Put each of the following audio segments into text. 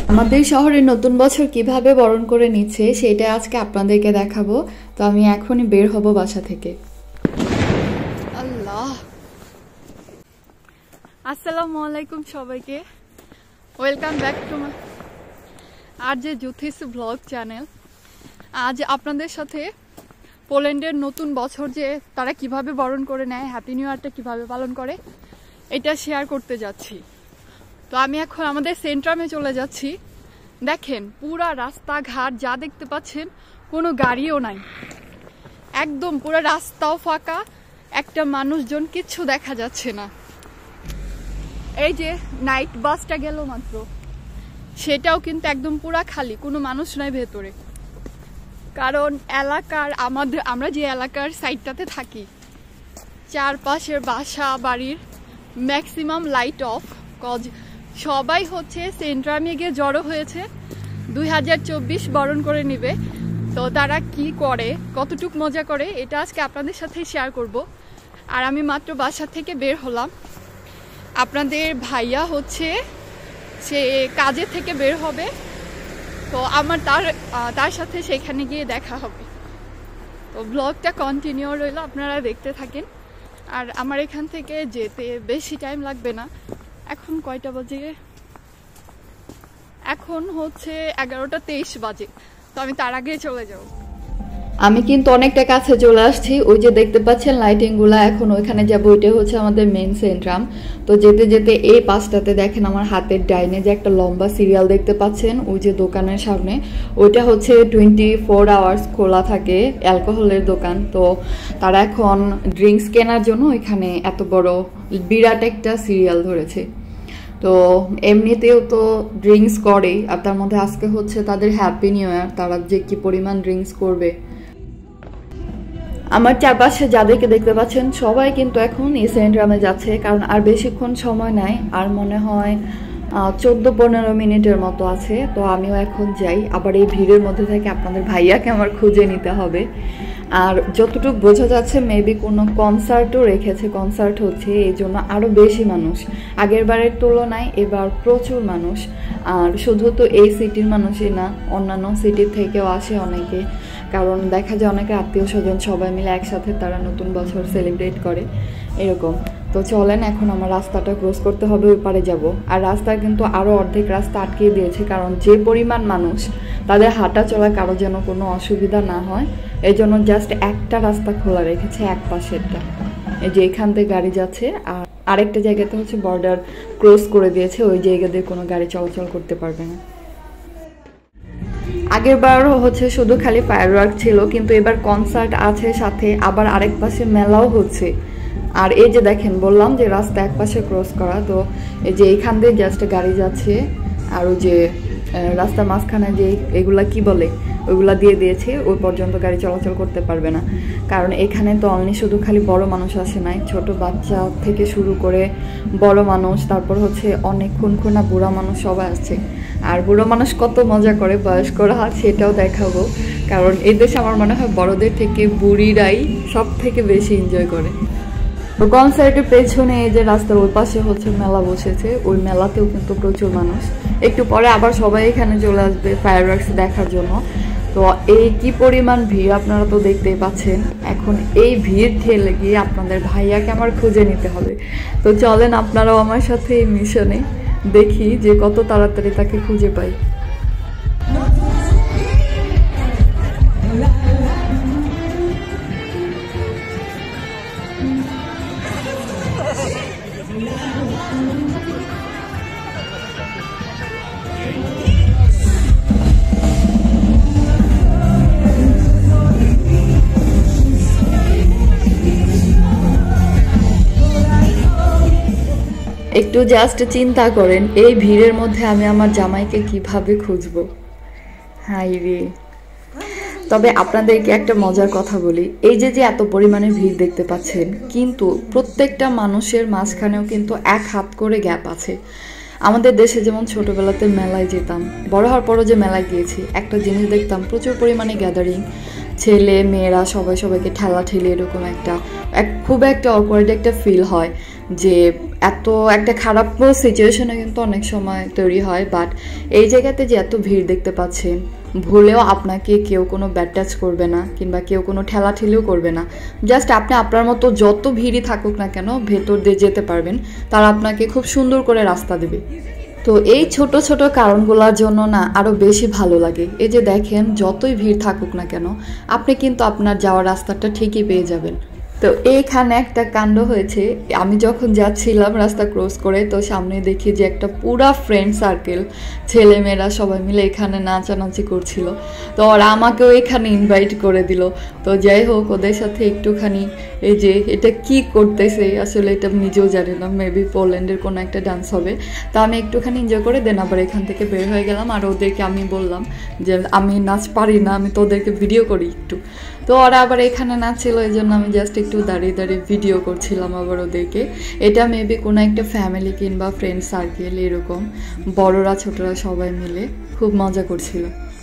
আমাদের শহরে নতুন বছর কিভাবে বরণ করে নিচ্ছে সেটা আজকে আপনাদেরকে দেখাবো। তো আমি এখনই বের হব বাসা থেকে। আল্লাহ, আসসালামু আলাইকুম সবাইকে, ওয়েলকাম ব্যাক টু মাই আর যে জুথিস ব্লগ চ্যানেল। আজ আপনাদের সাথে পোল্যান্ডের নতুন বছর যে তারা কিভাবে বরণ করে নেয়, হ্যাপি নিউ ইয়ারটা কিভাবে পালন করে, এটা শেয়ার করতে যাচ্ছি। তো আমি এখন আমাদের সেন্ট্রামে চলে যাচ্ছি। দেখেন পুরা রাস্তাঘাট যা দেখতে পাচ্ছেন, কোনো গাড়িও নাই, একদম পুরো রাস্তাও ফাঁকা, একটা মানুষজন কিচ্ছু দেখা যাচ্ছে না। এই যে নাইট বাসটা গেল মাত্র, সেটাও কিন্তু একদম পুরা খালি, কোনো মানুষ নাই ভেতরে। কারণ এলাকার আমরা যে এলাকার সাইডটাতে থাকি, চারপাশের বাসা বাড়ির ম্যাক্সিমাম লাইট অফ, কজ সবাই হচ্ছে সেন্ট্রামে গিয়ে জড়ো হয়েছে 2024 বরণ করে নিবে। তো তারা কি করে, কতটুক মজা করে, এটা আজকে আপনাদের সাথে শেয়ার করব। আর আমি মাত্র বাসা থেকে বের হলাম। আপনাদের ভাইয়া হচ্ছে সে কাজে থেকে বের হবে, তো আমার তার সাথে সেখানে গিয়ে দেখা হবে। তো ব্লগটা কন্টিনিউ রইল, আপনারা দেখতে থাকেন। আর আমার এখান থেকে যেতে বেশি টাইম লাগবে না। এখন কয়টা বাজে? এখন হচ্ছে 11:23 বাজে। তো আমি তার আগে চলে যাব। আমি কিন্তু অনেকটা কাছে চলে আসছি। ওই যে দেখতে পাচ্ছেন লাইটিং গুলা, এখন ওইখানে যাবো। ওইটা হচ্ছে আমাদের মেইন সেন্ট্রাম। তো যেতে যেতে এই পাশটাতে দেখেন আমার হাতের ডাইনে যে একটা লম্বা সিরিয়াল দেখতে পাচ্ছেন, ওই যে দোকানের সামনে, ওইটা হচ্ছে 24 আওয়ার্স খোলা থাকে, অ্যালকোহলের দোকান। তো তারা এখন ড্রিঙ্কস কেনার জন্য এখানে এত বড় বিরাট একটা সিরিয়াল ধরেছে। তো এমনিতেও তো ড্রিঙ্কস করে, আর তার মধ্যে আজকে হচ্ছে তাদের হ্যাপি নিউ ইয়ার, তারা যে কি পরিমাণ ড্রিঙ্কস করবে। আমার চারপাশে যাদেরকে দেখতে পাচ্ছেন সবাই কিন্তু এখন এই সেন্ট্রামে যাচ্ছে, কারণ আর বেশিক্ষণ সময় নাই, আর মনে হয় 14-15 মিনিটের মতো আছে। তো আমিও এখন যাই। আবার এই ভিড়ের মধ্যে থেকে আপনাদের ভাইয়াকে আমার খুঁজে নিতে হবে। আর যতটুকু বোঝা যাচ্ছে মেবি কোনো কনসার্টও রেখেছে, কনসার্ট হচ্ছে, এই জন্য আরও বেশি মানুষ। আগের বারের তুলনায় এবার প্রচুর মানুষ। আর শুধু তো এই সিটির মানুষই না, অন্যান্য সিটির থেকেও আসে অনেকে, কারণ দেখা যায় অনেকে আত্মীয় স্বজন সবাই মিলে একসাথে তারা নতুন বছর সেলিব্রেট করে, এরকম। তো চলেন, এখন আমার রাস্তাটা ক্রস করতে হবে, ওই পারে যাব। আর রাস্তায় কিন্তু আরও অর্ধেক রাস্তা আটকিয়ে দিয়েছে, কারণ যে পরিমাণ মানুষ, তাদের হাঁটা চলা কারো যেন কোনো অসুবিধা না হয়, এই জন্য জাস্ট একটা রাস্তা খোলা রেখেছে, এক পাশেরটা। এই যে এখান থেকে গাড়ি যাচ্ছে, আর আরেকটা জায়গাতে হচ্ছে বর্ডার ক্রস করে দিয়েছে, ওই জায়গা দিয়ে কোনো গাড়ি চলাচল করতে পারবে না। আগের বার হচ্ছে শুধু খালি ফায়ারওয়ার্ক ছিল, কিন্তু এবার কনসার্ট আছে, সাথে আবার আরেক পাশে মেলাও হচ্ছে। আর এই যে দেখেন, বললাম যে রাস্তা এক পাশে ক্রস করা, তো এই যে এইখান দিয়ে জাস্ট গাড়ি যাচ্ছে। আর ওই যে রাস্তার মাঝখানে যে এগুলা কি বলে, ওইগুলা দিয়ে দিয়েছে, ওই পর্যন্ত গাড়ি চলাচল করতে পারবে না। কারণ এখানে তো অনলি শুধু খালি বড় মানুষ আসে নাই, ছোট বাচ্চা থেকে শুরু করে বড় মানুষ, তারপর হচ্ছে অনেক খুনখুনা বুড়া মানুষ সবাই আসছে। আর বুড়ো মানুষ কত মজা করে, বয়স্করা সেটাও দেখাবো। কারণ এই দেশে আমার মনে হয় বড়দের থেকে বুড়িরাই সব থেকে বেশি এনজয় করে। তো কনসার্টের পেছনে এই যে রাস্তার ওই পাশে হচ্ছে মেলা বসেছে, ওই মেলাতেও কিন্তু প্রচুর মানুষ। একটু পরে আবার সবাই এখানে চলে আসবে ফায়ারওয়ার্কস দেখার জন্য। তো এই কি পরিমাণ ভিড় আপনারা তো দেখতেই পাচ্ছেন। এখন এই ভিড় ঠেলে গিয়ে আপনাদের ভাইয়াকে আমার খুঁজে নিতে হবে। তো চলেন আপনারাও আমার সাথে এই মিশনে, দেখি যে কত তাড়াতাড়ি তাকে খুঁজে পাই। একটু জাস্ট চিন্তা করেন, এই ভিড়ের মধ্যে আমি আমার জামাইকে কিভাবে খুঁজবো। হাই রে। তবে আপনাদেরকে একটা মজার কথা বলি, এই যে এত পরিমাণে ভিড় দেখতে পাচ্ছেন, কিন্তু প্রত্যেকটা মানুষের মাঝখানেও কিন্তু এক হাত করে গ্যাপ আছে। আমাদের দেশে যেমন ছোটবেলাতে মেলায় যেতাম, বড় হওয়ার পরও যে মেলায় গিয়েছি, একটা জিনিস দেখতাম, প্রচুর পরিমাণে গ্যাদারিং, ছেলে মেয়েরা সবাই সবাইকে ঠেলা ঠেলে এরকম একটা খুব একটা অকওয়ার্ড একটা ফিল হয় যে এত একটা খারাপ সিচুয়েশনে কিন্তু অনেক সময় তৈরি হয়। বাট এই জায়গাতে যে এত ভিড় দেখতে পাচ্ছেন, ভুলেও আপনাকে কেউ কোনো ব্যাড টাচ করবে না কিংবা কেউ কোনো ঠেলাঠেলিও করবে না। জাস্ট আপনি আপনার মতো যত ভিড়ই থাকুক না কেন ভেতর দিয়ে যেতে পারবেন, তারা আপনাকে খুব সুন্দর করে রাস্তা দেবে। তো এই ছোট ছোট কারণগুলোর জন্য না আরও বেশি ভালো লাগে। এই যে দেখেন, যতই ভিড় থাকুক না কেন আপনি কিন্তু আপনার যাওয়ার রাস্তাটা ঠিকই পেয়ে যাবেন। তো এইখানে একটা কাণ্ড হয়েছে, আমি যখন যাচ্ছিলাম রাস্তা ক্রস করে, তো সামনে দেখি যে একটা পুরা ফ্রেন্ড সার্কেল, ছেলেমেয়েরা সবাই মিলে এখানে নাচানাচি করছিল। তো ওরা আমাকেও এখানে ইনভাইট করে দিল। তো যাই হোক, ওদের সাথে একটুখানি এই যে এটা কি করতেছে আসলে এটা নিজেও জানি না, মেবি পোল্যান্ডের কোনো একটা ডান্স হবে। তো আমি একটুখানি এনজয় করে দেন আবার এখান থেকে বের হয়ে গেলাম। আর ওদেরকে আমি বললাম যে আমি নাচ পারি না, আমি তো ওদেরকে ভিডিও করি একটু। তো ওরা আবার এখানে নাচছিল, এই জন্য আমি জাস্ট একটু দাঁড়িয়ে দাঁড়িয়ে ভিডিও করছিলাম আবার ওদেরকে। এটা মেবি কোনো একটা ফ্যামিলি কিংবা ফ্রেন্ড সার্কেল, এরকম বড়রা ছোটরা সবাই মিলে খুব মজা করছিল।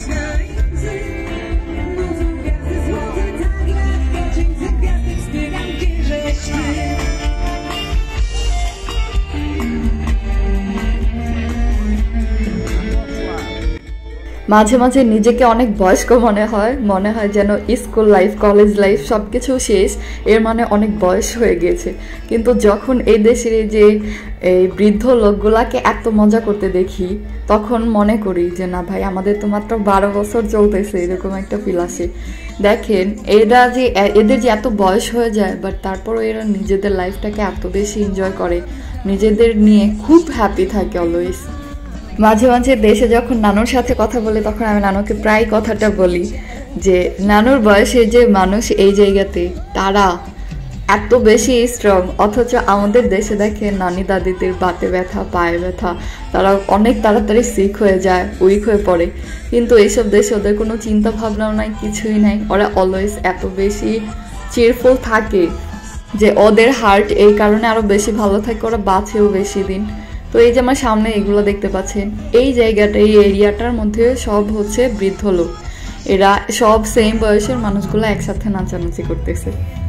মাঝে মাঝে নিজেকে অনেক বয়স্ক মনে হয় যেন স্কুল লাইফ কলেজ লাইফ সব কিছু শেষ, এর মানে অনেক বয়স হয়ে গিয়েছে। কিন্তু যখন এই দেশের যে এই বৃদ্ধ লোকগুলাকে এত মজা করতে দেখি, তখন মনে করি যে না ভাই, আমাদের তো মাত্র 12 বছর চলতেছে, এরকম একটা ফিল আসে। দেখেন এদের যে এত বয়স হয়ে যায়, বাট তারপরও এরা নিজেদের লাইফটাকে এত বেশি এনজয় করে, নিজেদের নিয়ে খুব হ্যাপি থাকে অলওয়েজ। মাঝে মাঝে দেশে যখন নানুর সাথে কথা বলি, তখন আমি নানুকে প্রায় কথাটা বলি যে নানুর বয়সে যে মানুষ এই জায়গাতে, তারা এত বেশি স্ট্রং, অথচ আমাদের দেশে দেখে নানি দাদিদের বাতে ব্যথা, পায়ে ব্যথা, তারা অনেক তাড়াতাড়ি সিক হয়ে যায়, উইক হয়ে পড়ে। কিন্তু এইসব দেশে ওদের কোনো চিন্তা ভাবনাও নাই, কিছুই নাই। ওরা অলওয়েজ এত বেশি চিয়ারফুল থাকে যে ওদের হার্ট এই কারণে আরও বেশি ভালো থাকে, ওরা বাঁচেও বেশি দিন। তো এই যে আমার সামনে এগুলো দেখতে পাচ্ছেন, এই জায়গাটা, এই এরিয়াটার মধ্যে সব হচ্ছে বৃদ্ধ লোক। এরা সব সেম বয়সের মানুষগুলো একসাথে নাচানাচি করতেছে।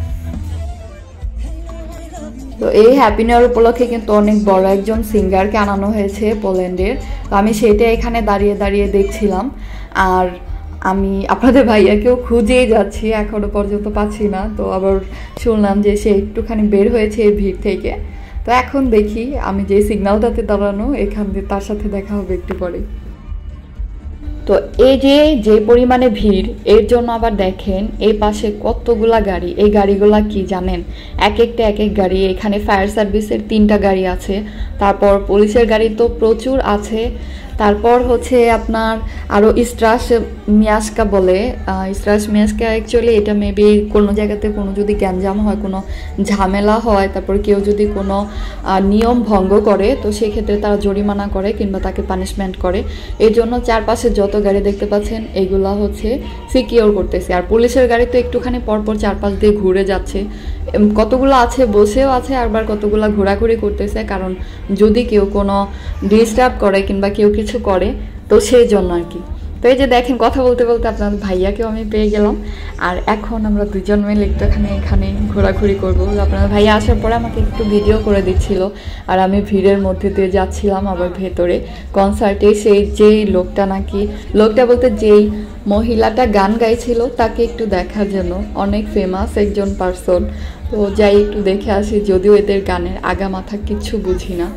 তো এই হ্যাপি নিউ ইয়ার উপলক্ষে কিন্তু অনেক বড় একজন সিঙ্গারকে আনানো হয়েছে পোল্যান্ডের। তো আমি সেটা এখানে দাঁড়িয়ে দাঁড়িয়ে দেখছিলাম। আর আমি আপনাদের ভাইয়াকেও খুঁজেই যাচ্ছি, এখনো পর্যন্ত পাচ্ছি না। তো আবার শুনলাম যে সে একটুখানি বের হয়েছে এই ভিড় থেকে। তো এখন দেখি, আমি যে সিগন্যালটাতে দাঁড়ানো, এখান দিয়ে তার সাথে দেখা হবে একটু পরে। তো এই যে পরিমাণে ভিড়, এর জন্য আবার দেখেন এই পাশে কতগুলা গাড়ি। এই গাড়িগুলা কি জানেন, এক একটা এক এক গাড়ি। এখানে ফায়ার সার্ভিসের 3টা গাড়ি আছে, তারপর পুলিশের গাড়ি তো প্রচুর আছে, তারপর হচ্ছে আপনার আরও স্ট্রাস মিয়াস্কা বলে, স্ট্রাস মিয়াস্কা অ্যাকচুয়ালি এটা মেবি কোনো জায়গাতে কোনো যদি গ্যাঞ্জাম হয়, কোনো ঝামেলা হয়, তারপর কেউ যদি কোনো নিয়ম ভঙ্গ করে, তো সেক্ষেত্রে তারা জরিমানা করে কিংবা তাকে পানিশমেন্ট করে। এই জন্য চারপাশে যত গাড়ি দেখতে পাচ্ছেন এগুলা হচ্ছে সিকিওর করতেছে। আর পুলিশের গাড়ি তো একটুখানি পরপর চারপাশ দিয়ে ঘুরে যাচ্ছে, কতগুলো আছে বসেও আছে, আবার কতগুলো ঘোরাঘুরি করতেছে, কারণ যদি কেউ কোনো ডিস্টার্ব করে কিংবা কেউ কিছু করে, তো সেই জন্য আর কি। তো এই যে দেখেন, কথা বলতে বলতে আপনাদের ভাইয়াকেও আমি পেয়ে গেলাম। আর এখন আমরা দুজন মিলে একটুখানি এখানে ঘোরাঘুরি করবো। আপনাদের ভাইয়া আসার পরে আমাকে একটু ভিডিও করে দিচ্ছিল, আর আমি ভিড়ের মধ্যে দিয়ে যাচ্ছিলাম আবার ভেতরে কনসার্টে। সেই যেই লোকটা বলতে যেই মহিলাটা গান গাইছিল, তাকে একটু দেখার জন্য, অনেক ফেমাস একজন পার্সন। তো যাই একটু দেখে আসি, যদিও এদের গানের আগা মাথা কিচ্ছু বুঝি না।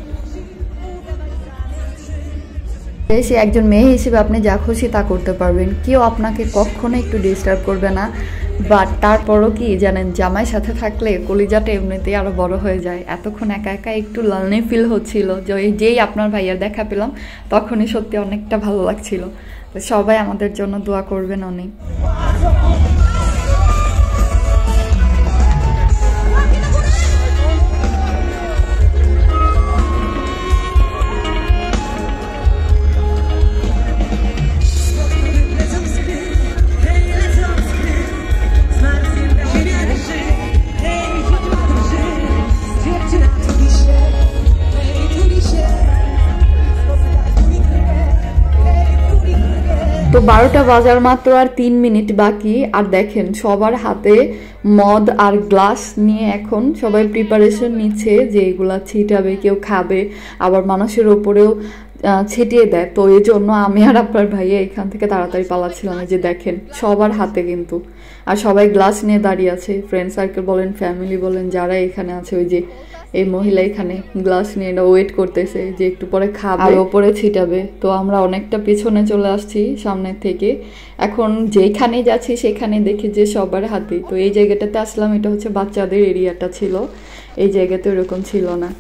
সে একজন মেয়ে হিসেবে আপনি যা খুশি তা করতে পারবেন, কেউ আপনাকে কখনো একটু ডিস্টার্ব করবে না। বাট তারপরও কি জানেন, জামাইয়ের সাথে থাকলে কলিজাটা এমনিতেই আরও বড় হয়ে যায়। এতক্ষণ একা একা একটু লালনি ফিল হচ্ছিল, যেই আপনার ভাইয়ার দেখা পেলাম তখনই সত্যি অনেকটা ভালো লাগছিল। তো সবাই আমাদের জন্য দোয়া করবেন অনেক। তো তো 12টা বাজার মাত্র আর 3 মিনিট বাকি। আর দেখেন সবার হাতে মদ আর গ্লাস নিয়ে এখন সবাই প্রিপারেশন নিচ্ছে যে এগুলা ছিটাবে, কেউ খাবে, আবার মানুষের ওপরেও ছিটিয়ে দেয়। তো এই জন্য আমি আর আপনার ভাইয়া এখান থেকে তাড়াতাড়ি পালাচ্ছিলাম। যে দেখেন সবার হাতে কিন্তু, আর সবাই গ্লাস নিয়ে দাঁড়িয়ে আছে, ফ্রেন্ড সার্কেল বলেন, ফ্যামিলি বলেন, যারা এখানে আছে। ওই যে এই মহিলা এখানে গ্লাস নিয়ে ওয়েট করতেছে যে একটু পরে খাবে আর ওপরে ছিটাবে। তো আমরা অনেকটা পিছনে চলে আসছি সামনের থেকে। এখন যেখানে যাচ্ছি সেখানে দেখি যে সবার হাতে। তো এই জায়গাটাতে আসলাম, এটা হচ্ছে বাচ্চাদের এরিয়াটা ছিল, এই জায়গাতে ওরকম ছিল না।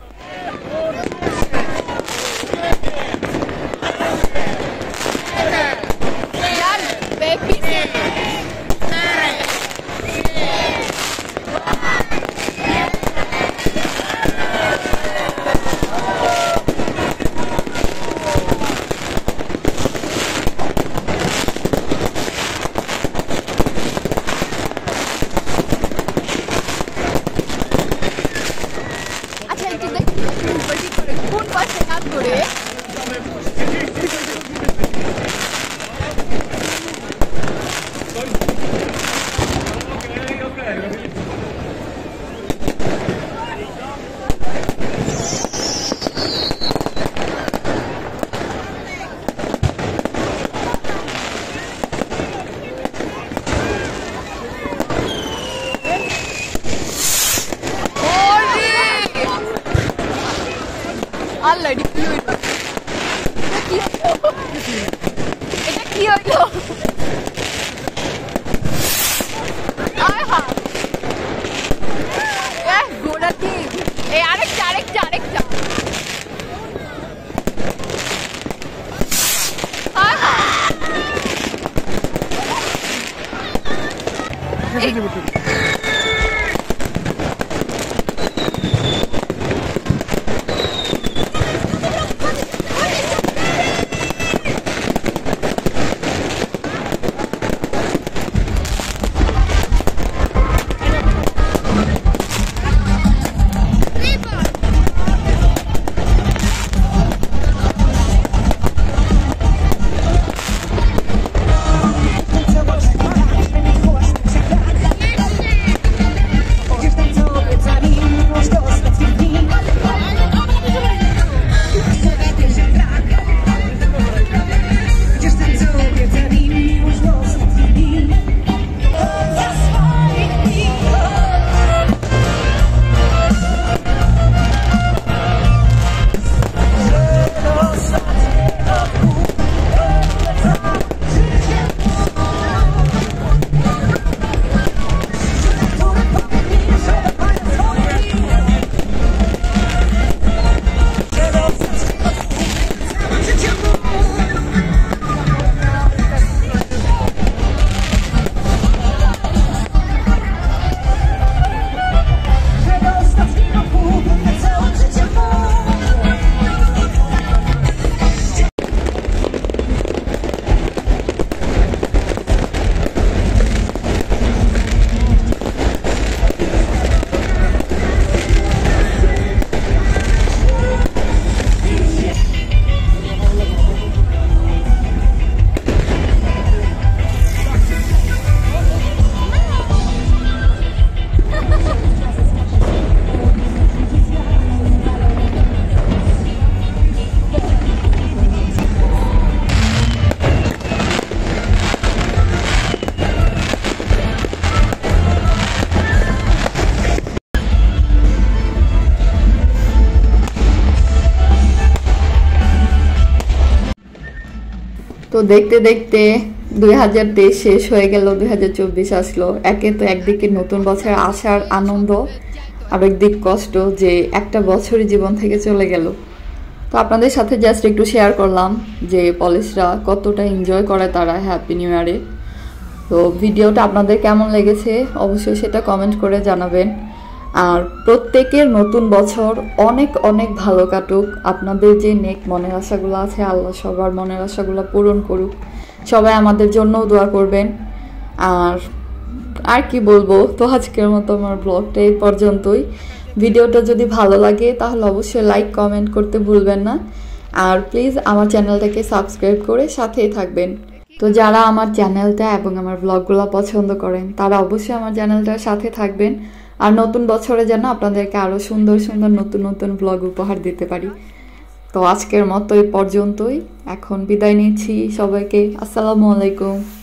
অলরেডি কি হইল, এটা কি হইল? গোড়া কি? এই আরেকটা আরেকটা আরেকটা তো দেখতে দেখতে 2023 শেষ হয়ে গেল, 2024 আসলো। একে তো একদিকে নতুন বছর আসার আনন্দ, আর একদিক কষ্ট যে একটা বছরই জীবন থেকে চলে গেল। তো আপনাদের সাথে জাস্ট একটু শেয়ার করলাম যে পলিশরা কতটা এনজয় করে তারা হ্যাপি নিউ ইয়ারে। তো ভিডিওটা আপনাদের কেমন লেগেছে অবশ্যই সেটা কমেন্ট করে জানাবেন। আর প্রত্যেকের নতুন বছর অনেক অনেক ভালো কাটুক। আপনাদের যে নেক মনের আশাগুলো আছে আল্লাহ সবার মনের আশাগুলো পূরণ করুক। সবাই আমাদের জন্যও দোয়া করবেন। আর কি বলবো, তো আজকের মতো আমার ব্লগটা এই পর্যন্তই। ভিডিওটা যদি ভালো লাগে তাহলে অবশ্যই লাইক কমেন্ট করতে ভুলবেন না। আর প্লিজ আমার চ্যানেলটাকে সাবস্ক্রাইব করে সাথেই থাকবেন। তো যারা আমার চ্যানেলটা এবং আমার ব্লগগুলো পছন্দ করেন তারা অবশ্যই আমার চ্যানেলটার সাথে থাকবেন, আর নতুন বছরে যেন আপনাদেরকে আরও সুন্দর সুন্দর নতুন নতুন ব্লগ উপহার দিতে পারি। তো আজকের মতো এই পর্যন্তই, এখন বিদায় নিচ্ছি সবাইকে। আসসালামু আলাইকুম।